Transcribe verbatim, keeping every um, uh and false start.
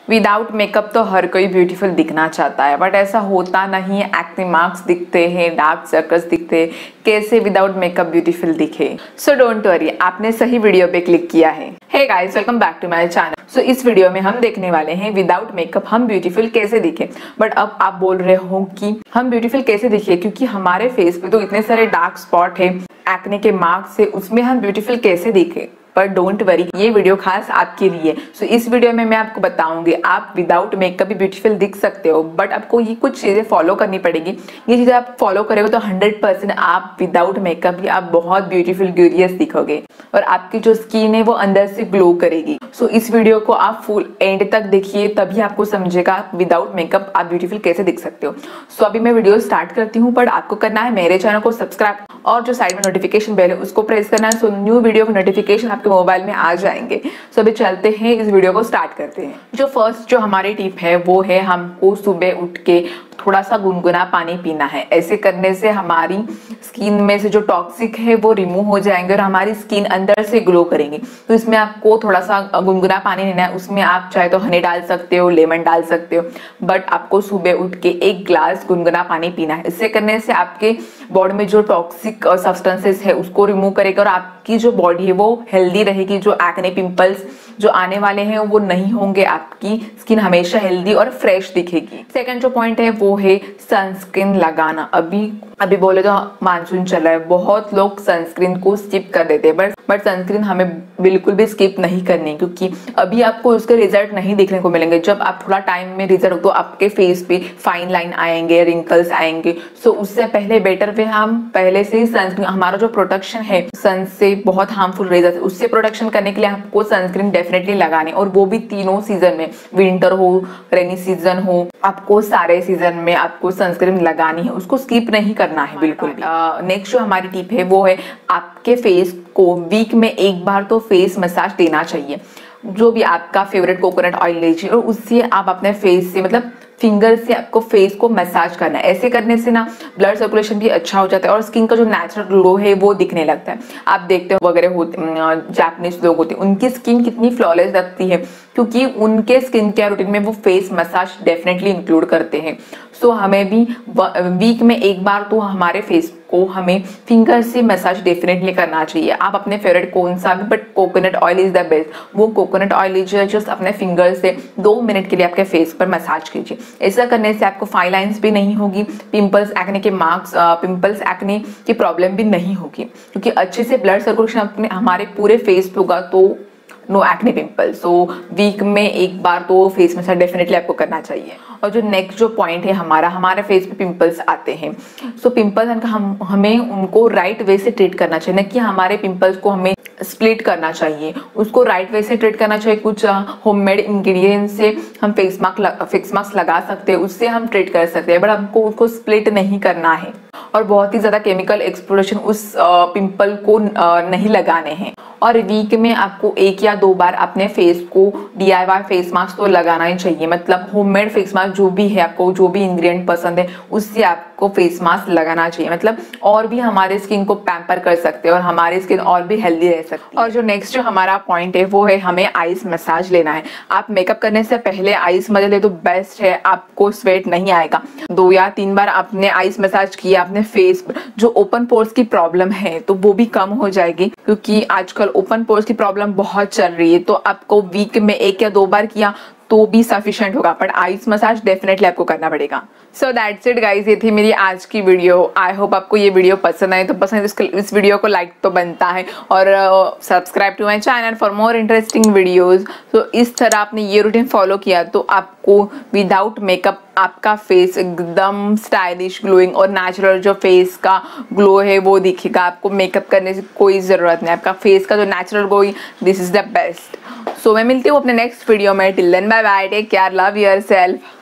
Without makeup तो हर कोई beautiful दिखना चाहता है, बट ऐसा होता नहीं है। एक्ने मार्क्स दिखते हैं, डार्क सर्कल्स दिखते हैं, कैसे विदाउट मेकअप ब्यूटीफुल दिखे। सो डोंट वरी, आपने सही वीडियो पे क्लिक किया है। Hey guys, welcome back to my channel. So इस वीडियो में हम देखने वाले हैं विदाउट मेकअप हम ब्यूटीफुल कैसे दिखे। बट अब आप बोल रहे हो कि हम ब्यूटीफुल कैसे दिखे, क्योंकि हमारे फेस पे तो इतने सारे डार्क स्पॉट है, एक्ने के मार्क्स है, उसमें हम ब्यूटीफुल कैसे दिखे। पर डोंट वरी, ये वीडियो खास आपके लिए। सो so, इस वीडियो में मैं आपको बताऊंगी आप विदाउट मेकअप भी ब्यूटीफुल दिख सकते हो, बट आपको ये कुछ चीजें फॉलो करनी पड़ेगी। ये चीजें आप फॉलो करोगे तो हंड्रेड परसेंट आप विदाउट मेकअप भी आप बहुत ब्यूटीफुल ग्लोरियस दिखोगे और आपकी जो स्किन है वो अंदर से ग्लो करेगी। सो so, इस वीडियो को आप फुल एंड तक देखिए, तभी आपको समझेगा विदाउट मेकअप आप ब्यूटीफुल कैसे दिख सकते हो। सो so, अभी मैं वीडियो स्टार्ट करती हूँ, बट आपको करना है मेरे चैनल को सब्सक्राइब और जो साइड में नोटिफिकेशन बेल है उसको प्रेस करना है। सो न्यू वीडियो की नोटिफिकेशन आपके मोबाइल में आ जाएंगे। सो अभी चलते हैं, इस वीडियो को स्टार्ट करते हैं। जो फर्स्ट जो हमारी टिप है वो है हमको सुबह उठ के थोड़ा सा गुनगुना पानी पीना है। ऐसे करने से हमारी स्किन में से जो टॉक्सिक है वो रिमूव हो जाएंगे और हमारी स्किन अंदर से ग्लो करेंगे। तो इसमें आपको थोड़ा सा गुनगुना पानी लेना है, उसमें आप चाहे तो हनी डाल सकते हो, लेमन डाल सकते हो, बट आपको सुबह उठ के एक ग्लास गुनगुना पानी पीना है। इससे करने से आपके बॉडी में जो टॉक्सिक सब्सटेंसेस है उसको रिमूव करेगा और आपकी जो बॉडी है वो हेल्दी रहेगी। जो एक्ने पिंपल्स जो आने वाले हैं वो नहीं होंगे, आपकी स्किन हमेशा हेल्दी और फ्रेश दिखेगी। सेकंड जो पॉइंट है वो है सनस्क्रीन लगाना। अभी अभी बोले तो मानसून चला है, बहुत लोग सनस्क्रीन को स्किप कर देते हैं, बट बट सनस्क्रीन हमें बिल्कुल भी स्किप नहीं करनी, क्योंकि अभी आपको उसके रिजल्ट नहीं देखने को मिलेंगे। जब आप थोड़ा टाइम में रिजल्ट तो आपके फेस पे फाइन लाइन आएंगे, रिंकल्स आएंगे। सो उससे पहले बेटर वे हम पहले से ही सनस्क्रीन, हमारा जो प्रोटेक्शन है सन से बहुत हार्मफुल रेजर है, उससे प्रोटेक्शन करने के लिए आपको सनस्क्रीन डेफिनेटली लगानी, और वो भी तीनों सीजन में, विंटर हो, रेनी सीजन हो, आपको सारे सीजन में आपको सनस्क्रीन लगानी है, उसको स्किप नहीं करना है बिल्कुल भी। नेक्स्ट जो हमारी टिप है वो है आपके फेस को वीक में एक बार तो फेस मसाज देना चाहिए। जो भी आपका फेवरेट कोकोनट ऑयल लीजिए और उससे आप अपने फेस से, मतलब फिंगर से आपको फेस को मसाज करना है। ऐसे करने से ना ब्लड सर्कुलेशन भी अच्छा हो जाता है और स्किन का जो नेचुरल ग्लो है वो दिखने लगता है। आप देखते हो वगैरह होते जापानीज लोग होते हैं, उनकी स्किन कितनी फ्लॉलेस लगती है, क्योंकि उनके स्किन केयर रूटीन में वो फेस मसाज डेफिनेटली इंक्लूड करते हैं। सो हमें भी वीक में एक बार तो हमारे फेस को हमें फिंगर से मसाज डेफिनेटली करना चाहिए। आप अपने फेवरेट कौन सा भी, but coconut oil is the best. वो कोकोनट ऑयल लीजिए, जस्ट अपने फिंगर से दो मिनट के लिए आपके फेस पर मसाज कीजिए। ऐसा करने से आपको फाइन लाइंस भी नहीं होगी, पिंपल्स एक्ने के मार्क्स, पिंपल्स एक्ने की प्रॉब्लम भी नहीं होगी, क्योंकि अच्छे से ब्लड सर्कुलेशन अपने हमारे पूरे फेस पे होगा तो no acne pimple. So week में एक बार तो फेस मसाज डेफिनेटली आपको करना चाहिए। और जो नेक्स्ट जो पॉइंट है हमारा, हमारे फेस पे पिंपल्स आते हैं। सो पिंपल्स हम हमें उनको राइट वे से ट्रीट करना चाहिए, न कि हमारे पिंपल्स को हमें स्प्लिट करना चाहिए। उसको राइट वे से ट्रीट करना चाहिए। कुछ होममेड इंग्रेडिएंट्स से हम फेस मास्क फेस मास्क लगा सकते हैं, उससे हम ट्रीट कर सकते हैं, बट हमको उसको स्प्लिट नहीं करना है और बहुत ही ज्यादा केमिकल एक्सप्लोरेशन उस पिंपल को नहीं लगाने हैं। और वीक में आपको एक या दो बार अपने फेस को D I Y face mask तो लगाना ही चाहिए। मतलब होममेड फेस मास्क जो भी है, आपको जो भी इंग्रेडिएंट पसंद है उससे आपको फेस मास्क लगाना चाहिए। मतलब और भी हमारे स्किन को पैम्पर कर सकते हैं और हमारी स्किन और भी हेल्दी रह सकती है। और जो नेक्स्ट जो हमारा पॉइंट है वो है हमें आइस मसाज लेना है। आप मेकअप करने से पहले आइस मसाज ले तो बेस्ट है, आपको स्वेट नहीं आएगा। दो या तीन बार आपने आइस मसाज किया अपने फेस पर, जो ओपन पोर्स की प्रॉब्लम है तो वो भी कम हो जाएगी, क्योंकि आजकल ओपन पोर्स की प्रॉब्लम बहुत चल रही है। तो आपको वीक में एक या दो बार किया तो भी सफिशिएंट होगा, बट आइस मसाज डेफिनेटली आपको करना पड़ेगा। सो दैट्स इट गाइस, ये थी मेरी आज की वीडियो। आई होप आपको ये वीडियो पसंद आए, तो पसंद इस, इस वीडियो को लाइक तो बनता है और subscribe to my channel for more interesting videos. तो इस तरह आपने ये रूटीन फॉलो किया तो आपको विदाउट मेकअप आपका फेस एकदम स्टाइलिश, ग्लोइंग और नेचुरल जो फेस का ग्लो है वो दिखेगा। आपको मेकअप करने की कोई ज़रूरत नहीं, आपका फेस का जो natural glow, this is the best. So मैं मिलती हूँ अपने नेक्स्ट वीडियो में। Till then bye bye, take care, love yourself.